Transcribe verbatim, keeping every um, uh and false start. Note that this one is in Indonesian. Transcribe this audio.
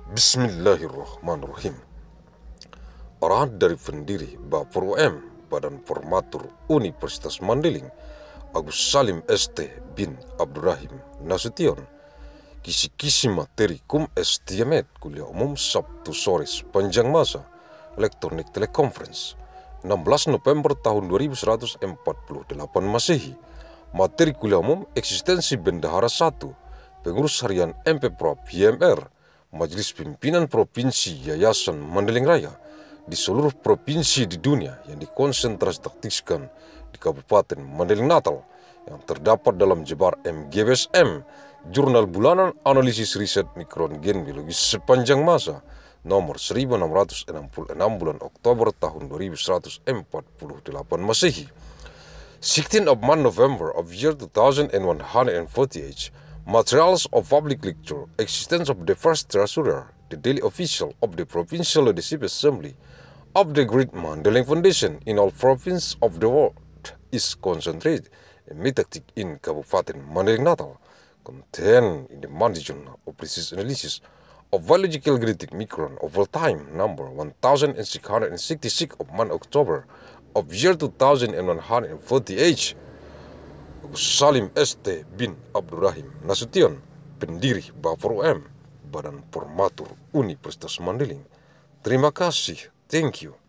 Bismillahirrahmanirrahim. Arahan dari Pendiri Bafor U M, Badan Formatur Universitas Mandailing, Agussalim S T bin Abdur Rahim, Nasution, Kisi-kisi materi kum estiamet Kuliah Umum Sabtu sore Sepanjang Masa, elektronik Teleconference, enam belas Nopember tahun dua ribu seratus empat puluh delapan Masehi. Materi Kuliah Umum Eksistensi Bendahara I, Pengurus Harian MPProv Y M R, Majelis Pimpinan Provinsi Yayasan Mandailing Raya di seluruh provinsi di dunia yang dikonsentrasitaktiskan di Kabupaten Mandailing Natal yang terdapat dalam J B A R M G B S M, Jurnal Bulanan Analisis Riset Mikron Gen Biologis Sepanjang Masa nomor seribu enam ratus enam puluh enam bulan Oktober tahun dua ribu seratus empat puluh delapan Masehi. sixteenth of Nopember of year two thousand one hundred forty-eight, Materials of Public Lecture, Existence of the First Treasurer, the Daily Official of the Provincial Leadership Assembly of the Great Mandailing Foundation in all provinces of the world is concentrated and metactic in Kabupaten Mandailing Natal, contained in the Monthly Journal of Precise Analysis of Biological Genetic Micron over time number one thousand six hundred sixty-six of October of year two thousand one hundred forty-eight. Agussalim S T bin Abdur Rahim, Nasution, Pendiri Bafor U M, Badan Formatur Universitas Mandailing. Terima kasih, thank you.